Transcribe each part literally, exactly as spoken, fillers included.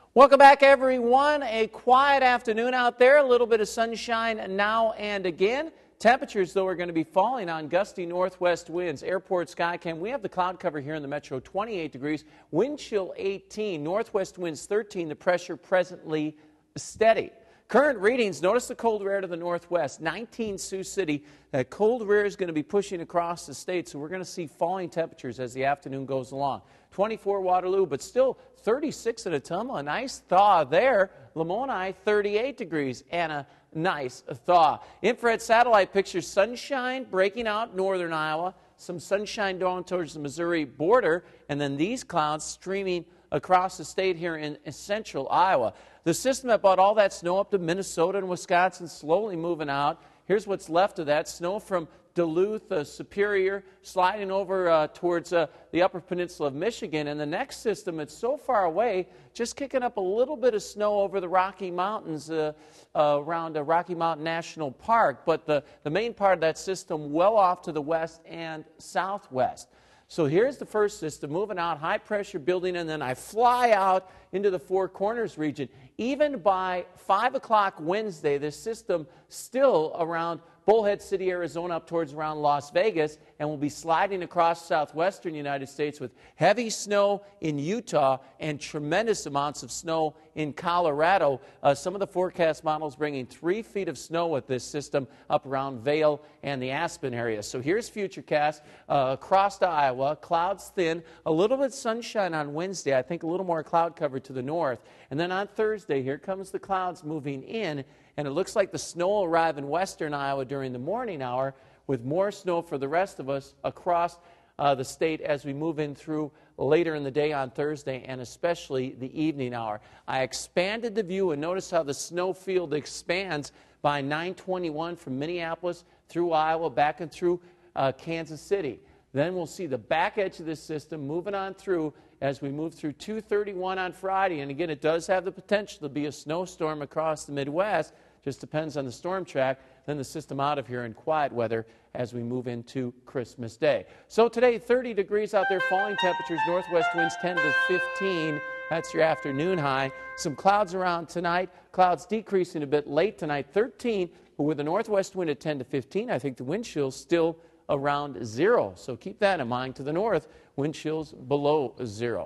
Welcome back, everyone. A quiet afternoon out there, a little bit of sunshine now and again. Temperatures, though, are going to be falling on gusty northwest winds. Airport Skycam, we have the cloud cover here in the metro, twenty-eight degrees, wind chill eighteen, northwest winds thirteen, the pressure presently steady. Current readings, notice the cold air to the northwest, nineteen Sioux City. That cold air is going to be pushing across the state, so we're going to see falling temperatures as the afternoon goes along. twenty-four Waterloo, but still thirty-six at Ottumwa, a nice thaw there. Lamoni, thirty-eight degrees and a nice thaw. Infrared satellite pictures sunshine breaking out northern Iowa, some sunshine down towards the Missouri border, and then these clouds streaming across the state here in central Iowa. The system that brought all that snow up to Minnesota and Wisconsin slowly moving out. Here's what's left of that snow from Duluth, uh, Superior, sliding over uh, towards uh, the upper peninsula of Michigan. And the next system, it's so far away, just kicking up a little bit of snow over the Rocky Mountains uh, uh, around uh, Rocky Mountain National Park. But the, the main part of that system well off to the west and southwest. So here's the first system moving out, high pressure building, and then I fly out into the Four Corners region. Even by five o'clock Wednesday, this system still around Bullhead City, Arizona, up towards around Las Vegas, and will be sliding across southwestern United States with heavy snow in Utah and tremendous amounts of snow in Colorado. Uh, some of the forecast models bringing three feet of snow with this system up around Vail and the Aspen area. So here's Futurecast uh, across to Iowa. Clouds thin, a little bit sunshine on Wednesday. I think a little more cloud cover to the north. And then on Thursday, here comes the clouds moving in. And it looks like the snow will arrive in western Iowa during the morning hour, with more snow for the rest of us across uh, the state as we move in through later in the day on Thursday, and especially the evening hour. I expanded the view, and notice how the snow field expands by nine twenty-one from Minneapolis through Iowa, back and through uh, Kansas City. Then we'll see the back edge of this system moving on through as we move through two thirty-one on Friday. And again, it does have the potential to be a snowstorm across the Midwest. Just depends on the storm track. Then the system out of here in quiet weather as we move into Christmas Day. So today, thirty degrees out there, falling temperatures, northwest winds ten to fifteen. That's your afternoon high. Some clouds around tonight. Clouds decreasing a bit late tonight, thirteen. But with a northwest wind at ten to fifteen, I think the wind chill's still around zero. So keep that in mind. To the north, wind chills below zero.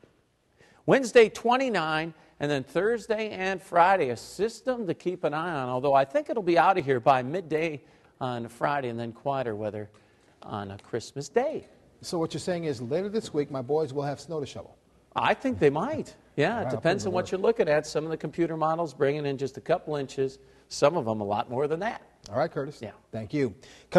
Wednesday, twenty-nine. And then Thursday and Friday, a system to keep an eye on, although I think it'll be out of here by midday on Friday, and then quieter weather on a Christmas Day. So what you're saying is later this week, my boys will have snow to shovel? I think they might. Yeah, right, it depends on what you're looking at. Some of the computer models bringing in just a couple inches, some of them a lot more than that. All right, Curtis. Yeah. Thank you.